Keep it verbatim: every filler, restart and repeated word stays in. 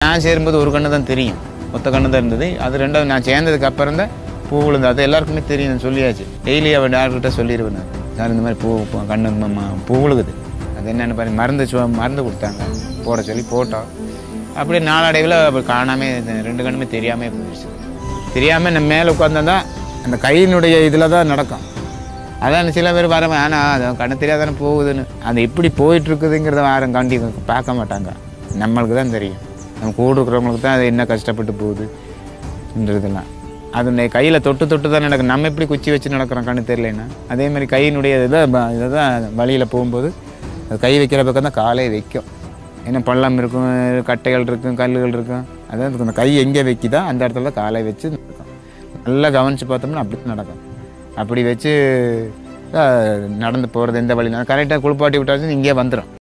நான் சேரும்போது ஒரு கண்ணு தான் தெரியும், ஒத்த கண்ணு தான் இருந்தது. அது ரெண்டாவது நான் சேர்ந்ததுக்கு அப்புறம் தான் பூ விழுந்து. அது எல்லாருக்குமே தெரியும், சொல்லியாச்சு. டெய்லி அவள் டாக்டர்கிட்ட சொல்லிடுவேன் நான், சார் இந்த மாதிரி பூ கண்ணு பூ விழுகுது, அது என்னென்னு பாரு. மருந்து மருந்து கொடுத்தாங்க போட சொல்லி போட்டோம். அப்படியே நாளடைவில் அப்படி காணாமல் ரெண்டு கண்ணுமே தெரியாமல் போயிடுச்சு. தெரியாமல் நம்ம மேலே உட்காந்தா அந்த கையினுடைய இதில் தான் நடக்கும். அதான் சில பேர் வர, ஆனால் அது கண்ணு தெரியாதானே போகுதுன்னு. அது எப்படி போயிட்டுருக்குதுங்கிறத யாரும் கண்டி பார்க்க மாட்டாங்க. நம்மளுக்கு தான் தெரியும், நம்ம கூட இருக்கிறவங்களுக்கு தான் அது என்ன கஷ்டப்பட்டு போகுதுன்றதெல்லாம். அது கையில் தொட்டு தொட்டு தான் நடக்கும். நம்ம எப்படி குச்சி வச்சு நடக்கிறோம் கண்ணு தெரியலன்னா, அதே மாதிரி கையினுடைய இதை இதை தான் வழியில் போகும்போது அது கை வைக்கிற பக்கம் தான் காலே வைக்கும். ஏன்னா பள்ளம் இருக்கும், கட்டைகள் இருக்கும், கல்லுகள் இருக்கும். அதான் அந்த கை எங்கே வைக்கிதோ அந்த இடத்துல காலை வச்சு நடக்கும். நல்லா கவனித்து பார்த்தோம்னா அப்படி தான் நடக்கும். அப்படி வச்சு நடந்து போகிறது எந்த வழினா கரெக்டாக குளிப்பாட்டி விட்டாச்சும் இங்கே வந்துடும்.